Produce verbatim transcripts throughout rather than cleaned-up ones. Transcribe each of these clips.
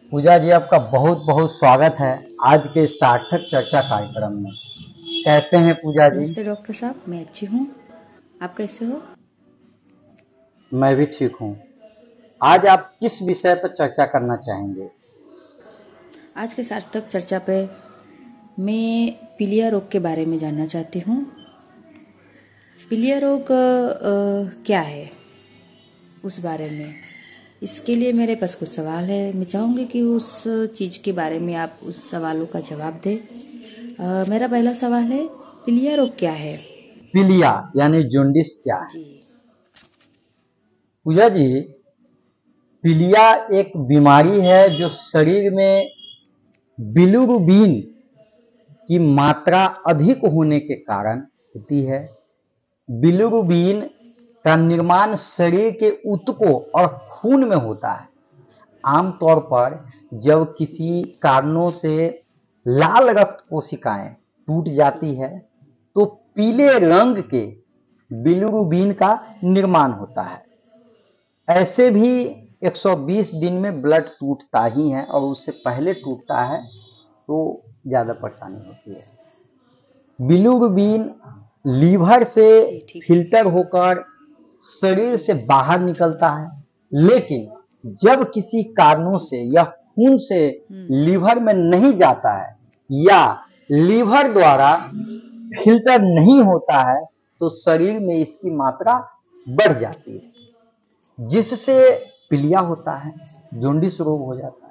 पूजा जी, आपका बहुत बहुत स्वागत है आज के सार्थक चर्चा कार्यक्रम में। कैसे हैं पूजा जी? नमस्ते डॉक्टर साहब, मैं अच्छी हूँ। आप कैसे हो? मैं भी ठीक हूँ। आज आप किस विषय पर चर्चा करना चाहेंगे? आज के सार्थक चर्चा पे मैं पीलिया रोग के बारे में जानना चाहती हूँ। पीलिया रोग अ, क्या है, उस बारे में। इसके लिए मेरे पास कुछ सवाल है। मैं चाहूँगी कि उस चीज़ के बारे में आप उस सवालों का जवाब दें। अ, मेरा पहला सवाल है, पीलिया रोग क्या है? पीलिया यानी जॉन्डिस क्या है? जी पूजा जी, पीलिया एक बीमारी है जो शरीर में बिलिरुबिन की मात्रा अधिक होने के कारण होती है। बिलिरुबिन का निर्माण शरीर के ऊतकों और खून में होता है। आमतौर पर जब किसी कारणों से लाल रक्त कोशिकाएं टूट जाती है तो पीले रंग के बिलिरुबिन का निर्माण होता है। ऐसे भी एक सौ बीस दिन में ब्लड टूटता ही है और उससे पहले टूटता है तो ज़्यादा परेशानी होती है। बिलिरुबिन लीवर से जी ठीक है। फिल्टर होकर शरीर से बाहर निकलता है, लेकिन जब किसी कारणों से यह खून से हम्म लीवर में नहीं जाता है या लीवर द्वारा फिल्टर नहीं होता है तो शरीर में इसकी मात्रा बढ़ जाती है, जिससे पीलिया होता है, जॉन्डिस रोग हो जाता है।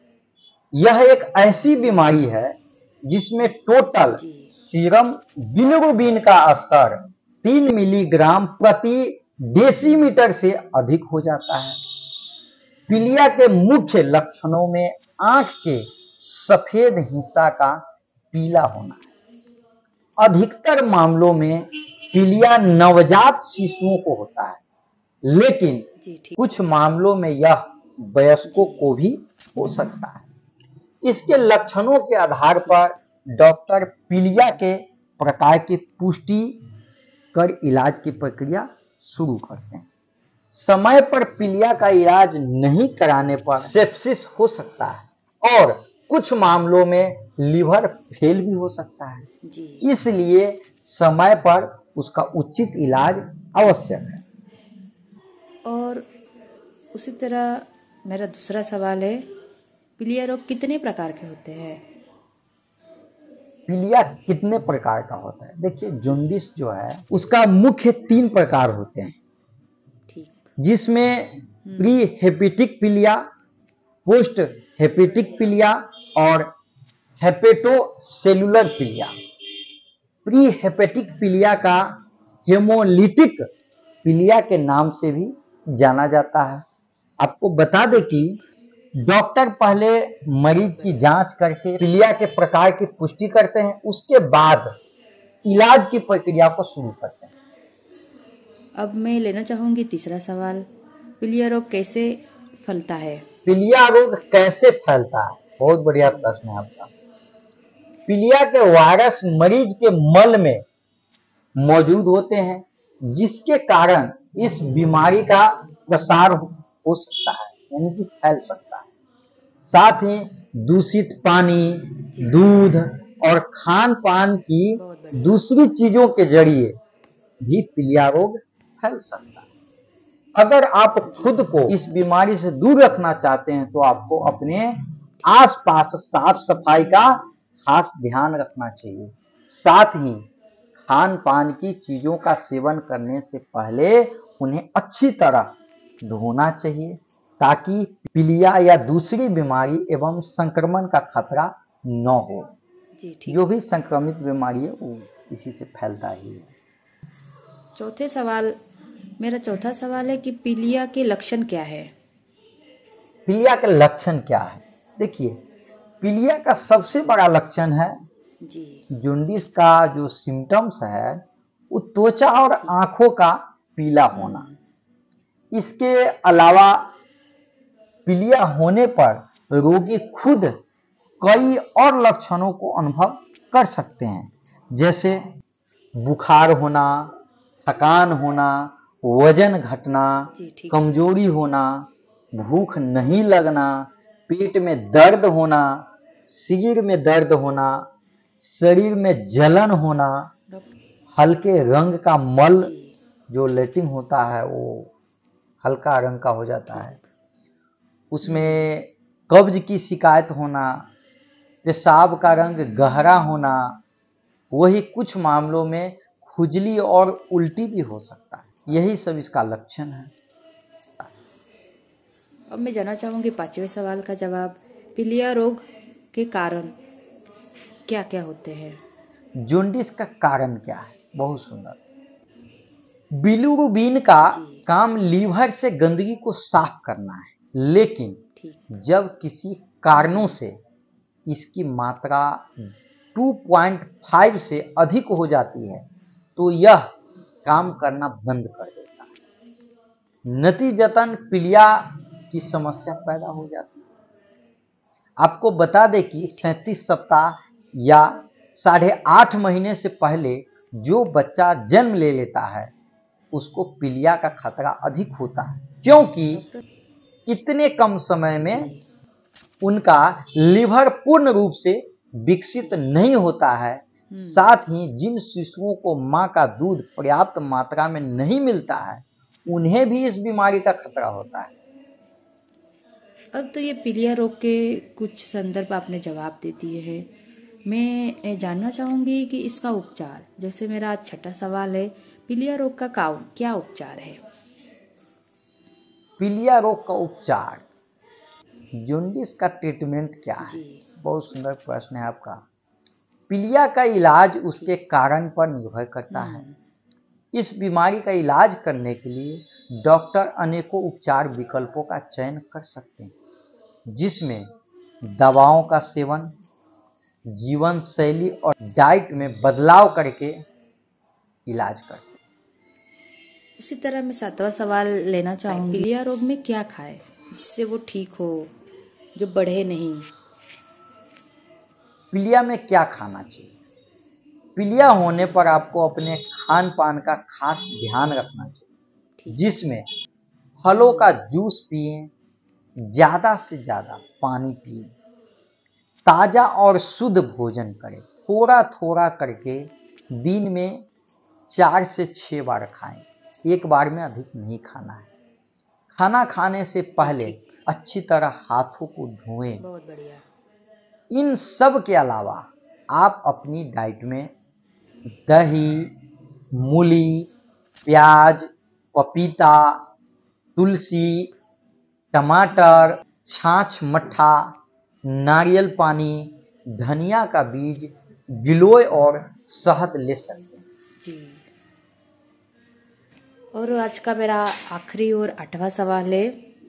यह एक ऐसी बीमारी है जिसमें टोटल जी सीरम बिलिरुबिन का स्तर तीन मिलीग्राम प्रति डेसीमीटर से अधिक हो जाता है। पीलिया के मुख्य लक्षणों में आंख के सफेद हिस्सा का पीला होना है। अधिकतर मामलों में पीलिया नवजात शिशुओं को होता है, लेकिन जी ठीक कुछ मामलों में यह वयस्कों जी को भी हो सकता है। इसके लक्षणों के आधार पर डॉक्टर पीलिया के प्रकार की पुष्टि कर इलाज की प्रक्रिया शुरू करते हैं। समय पर पीलिया का इलाज नहीं कराने पर सेप्सिस हो सकता है और कुछ मामलों में लीवर फेल भी हो सकता है। जी इसलिए समय पर उसका उचित इलाज आवश्यक है। और उसी तरह मेरा दूसरा सवाल है, पीलिया रोग कितने प्रकार के होते हैं? पीलिया कितने प्रकार का होता है? देखिए, जॉन्डिस जो है उसका मुख्य तीन प्रकार होते हैं, ठीक। जिसमें प्री हम्म हेपेटिक पीलिया, पोस्ट हेपेटिक पीलिया और हेपेटोसेलुलर पीलिया। प्री हेपेटिक पीलिया का हेमोलिटिक पीलिया के नाम से भी जाना जाता है। आपको बता दें कि डॉक्टर पहले मरीज की जांच करके पीलिया के प्रकार की पुष्टि करते हैं, उसके बाद इलाज की प्रक्रिया को शुरू करते हैं। अब मैं लेना चाहूँगी तीसरा सवाल, पीलिया रोग कैसे फैलता है? पीलिया रोग कैसे फैलता है? बहुत बढ़िया प्रश्न है आपका। पीलिया के वायरस मरीज के मल में मौजूद होते हैं, जिसके कारण इस बीमारी का प्रसार हो सकता है, यानी कि फैल सकता है। साथ ही दूषित पानी, जी दूध और खान पान की बहुत बढ़िया। दूसरी चीजों के जरिए भी पीलिया रोग फैल सकता है। अगर आप खुद को इस बीमारी से दूर रखना चाहते हैं तो आपको अपने आसपास साफ सफाई का खास ध्यान रखना चाहिए। साथ ही खान पान की चीजों का सेवन करने से पहले उन्हें अच्छी तरह धोना चाहिए, ताकि पीलिया या दूसरी बीमारी एवं संक्रमण का खतरा न हो। जी ठीक। जो भी संक्रमित बीमारी है वो इसी से फैलता ही है। चौथे सवाल मेरा चौथा सवाल है कि पीलिया के लक्षण क्या है? पीलिया के लक्षण क्या है? देखिए, पीलिया का सबसे बड़ा लक्षण है जी जॉन्डिस का जो सिम्टम्स है वो त्वचा और आंखों का पीला होना। हम्म इसके अलावा पीलिया होने पर रोगी खुद कई और लक्षणों को अनुभव कर सकते हैं, जैसे बुखार होना, थकान होना, वजन घटना, जी ठीक। कमजोरी होना, भूख नहीं लगना, पेट में दर्द होना, सिर में दर्द होना, शरीर में जलन होना, हल्के रंग का मल जो लेटिंग होता है वो हल्का रंग का हो जाता है, उसमें कब्ज की शिकायत होना, पेशाब का रंग गहरा होना, वही कुछ मामलों में खुजली और उल्टी भी हो सकता है। यही सब इसका लक्षण है। अब मैं जानना चाहूंगी पांचवें सवाल का जवाब, पीलिया रोग के कारण क्या क्या होते हैं? जॉन्डिस का कारण क्या है? बहुत सुंदर। बिलिरुबिन का काम लीवर से गंदगी को साफ करना है, लेकिन जब किसी कारणों से इसकी मात्रा दो पॉइंट पाँच से अधिक हो जाती है तो यह काम करना बंद कर देता है। नतीजतन पीलिया की समस्या पैदा हो जाती है। आपको बता दें कि सैंतीस सप्ताह या साढ़े आठ महीने से पहले जो बच्चा जन्म ले लेता है उसको पीलिया का खतरा अधिक होता है, क्योंकि इतने कम समय में उनका लिवर पूर्ण रूप से विकसित नहीं होता है। साथ ही जिन शिशुओं को मां का दूध पर्याप्त मात्रा में नहीं मिलता है उन्हें भी इस बीमारी का खतरा होता है। अब तो ये पीलिया रोग के कुछ संदर्भ आपने जवाब दे दिए हैं। मैं जानना चाहूंगी कि इसका उपचार, जैसे मेरा आज छठा सवाल है, पीलिया रोग का क्या उपचार है? पीलिया रोग का उपचार, जॉन्डिस का ट्रीटमेंट क्या है? बहुत सुंदर प्रश्न है आपका। पीलिया का इलाज उसके कारण पर निर्भर करता है। इस बीमारी का इलाज करने के लिए डॉक्टर अनेकों उपचार विकल्पों का चयन कर सकते हैं, जिसमें दवाओं का सेवन, जीवन शैली और डाइट में बदलाव करके इलाज करते हैं। उसी तरह मैं सातवां सवाल लेना चाहूंगी, पीलिया रोग में क्या खाएं जिससे वो ठीक हो, जो बढ़े नहीं? पीलिया में क्या खाना चाहिए? पीलिया होने पर आपको अपने खान पान का खास ध्यान रखना चाहिए, जिसमें फलों का जूस पिएं, ज्यादा से ज्यादा पानी पिएं, ताजा और शुद्ध भोजन करें, थोड़ा थोड़ा करके दिन में चार से छह बार खाएं, एक बार में अधिक नहीं खाना है। खाना खाने से पहले अच्छी तरह हाथों को धोएं। बहुत बढ़िया। इन सब के अलावा आप अपनी डाइट में दही, मूली, प्याज, पपीता, तुलसी, टमाटर, छाछ मट्ठा, नारियल पानी, धनिया का बीज, गिलोय और शहद ले सकते हैं। जी। और आज का मेरा आखिरी और आठवां सवाल है,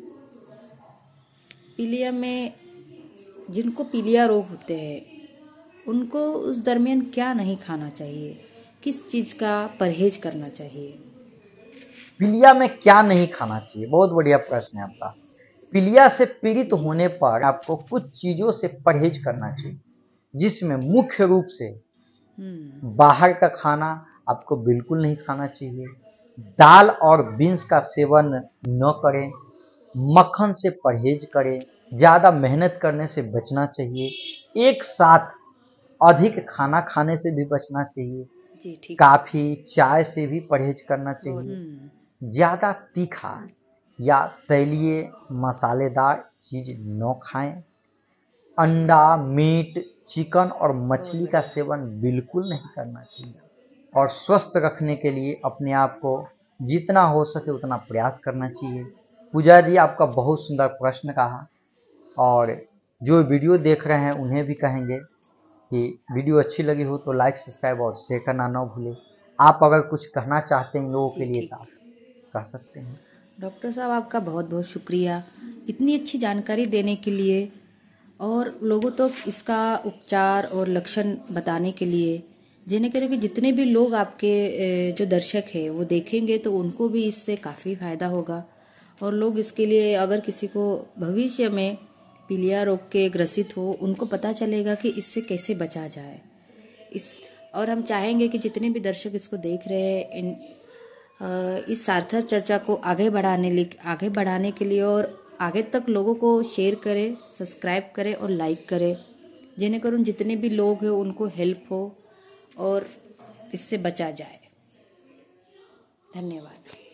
पीलिया में जिनको पीलिया रोग होते हैं उनको उस दरमियान क्या नहीं खाना चाहिए, किस चीज का परहेज करना चाहिए? पीलिया में क्या नहीं खाना चाहिए, बहुत बढ़िया प्रश्न है आपका। पीलिया से पीड़ित होने पर आपको कुछ चीजों से परहेज करना चाहिए, जिसमें मुख्य रूप से बाहर का खाना आपको बिल्कुल नहीं खाना चाहिए, दाल और बीन्स का सेवन न करें, मक्खन से परहेज करें, ज्यादा मेहनत करने से बचना चाहिए, एक साथ अधिक खाना खाने से भी बचना चाहिए, जी, काफी चाय से भी परहेज करना चाहिए, ज्यादा तीखा या तैलीय मसालेदार चीज न खाएं, अंडा, मीट, चिकन और मछली का सेवन बिल्कुल नहीं करना चाहिए, और स्वस्थ रखने के लिए अपने आप को जितना हो सके उतना प्रयास करना चाहिए। पूजा जी, आपका बहुत सुंदर प्रश्न कहा, और जो वीडियो देख रहे हैं उन्हें भी कहेंगे कि वीडियो अच्छी लगी हो तो लाइक, सब्सक्राइब और शेयर करना न भूलें। आप अगर कुछ कहना चाहते हैं लोगों के लिए तो आप कह सकते हैं। डॉक्टर साहब, आपका बहुत बहुत शुक्रिया इतनी अच्छी जानकारी देने के लिए और लोगों तक तो इसका उपचार और लक्षण बताने के लिए, जिन्हें करें कि जितने भी लोग आपके जो दर्शक हैं वो देखेंगे तो उनको भी इससे काफ़ी फायदा होगा, और लोग इसके लिए अगर किसी को भविष्य में पीलिया रोग के ग्रसित हो उनको पता चलेगा कि इससे कैसे बचा जाए। इस और हम चाहेंगे कि जितने भी दर्शक इसको देख रहे हैं इन इस सार्थक चर्चा को आगे बढ़ाने आगे बढ़ाने के लिए और आगे तक लोगों को शेयर करें, सब्सक्राइब करें और लाइक करें, जेणेकरून जितने भी लोग हैं उनको हेल्प हो और इससे बचा जाए। धन्यवाद।